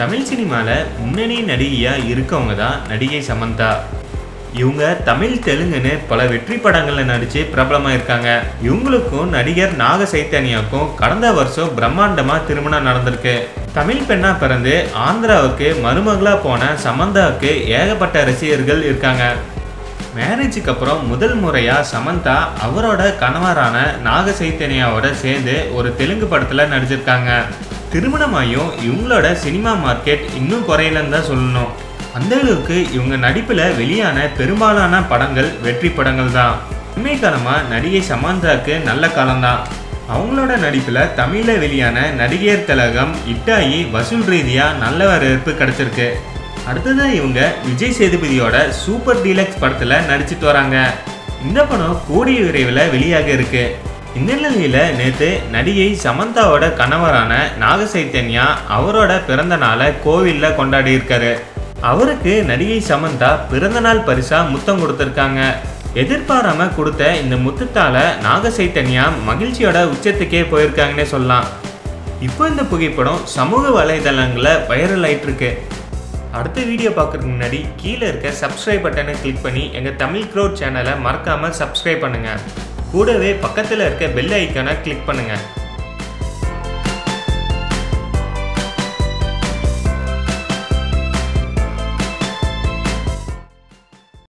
தமிழ் சினிமால முன்னணி நடிகையா இருக்கவங்க தான் நடிகை சமந்தா. இவங்க தமிழ் தெலுங்குன்னு பல வெற்றி படங்கள்ல நடிச்சு பிரபலமா இருக்காங்க. இவங்களுக்கும் நடிகர் நாக சைத்தன்யாவுக்கும் கடந்த வருஷம் பிரம்மாண்டமா திருமணம் நடந்திருக்கு. தமிழ் பெண்ணா பிறந்து ஆந்திராவுக்கு மருமகளா போன சமந்தாவுக்கு ஏகப்பட்ட ரசிகர்கள் இருக்காங்க. மேரேஜுக்கு அப்புறம் முதல் முறையா சமந்தா அவரோட கணவரான நாக சைத்தன்யாவோட சேர்ந்து ஒரு தெலுங்கு படத்துல நடிச்சிருக்காங்க. திருமணமாயும் இவங்களோட சினிமா மார்க்கெட் இன்னும் குறையலன்னு தான் சொல்லணும். அந்த அளவுக்கு இவங்க நடிப்புல வெளியான பெரும்பாலான படங்கள் வெற்றி படங்கள் தான். உண்மை காலமா நடிகை சமந்தாக்கு நல்ல காலம்தான். அவங்களோட நடிப்புல தமிழ்ல வெளியான நடிகையர் திலகம் இட்டாயி வசூல் ரீதியா நல்ல வரவேற்பு கிடைச்சிருக்கு. அடுத்ததான் இவங்க விஜய் சேதுபதியோட சூப்பர் டீலக்ஸ் படத்துல நடிச்சிட்டு வராங்க. இந்த படம் கூடிய விரைவில் வெளியாக இருக்கு. இந்த நிலையில நேற்று நடிகை சமந்தாவோட கணவரான நாக சைத்தன்யா அவரோட பிறந்த நாளை கோவில்ல கொண்டாடி இருக்காரு. அவருக்கு நடிகை சமந்தா பிறந்தநாள் பரிசா முத்தம் கொடுத்திருக்காங்க. எதிர்பாராம கொடுத்த இந்த முத்தத்தால நாக சைத்தன்யா மகிழ்ச்சியோட உச்சத்துக்கே போயிருக்காங்கன்னே சொல்லலாம். இப்போ இந்த புகைப்படம் சமூக வலைதளங்களில் வைரல் ஆயிட்டு இருக்கு. அடுத்த வீடியோ பார்க்கறதுக்கு முன்னாடி கீழே இருக்க சப்ஸ்கிரைப் பட்டனை கிளிக் பண்ணி எங்கள் தமிழ் க்ரௌட் சேனலை மறக்காமல் சப்ஸ்கிரைப் பண்ணுங்கள். கூடவே பக்கத்தில் இருக்க பெல் ஐக்கானை கிளிக் பண்ணுங்கள்.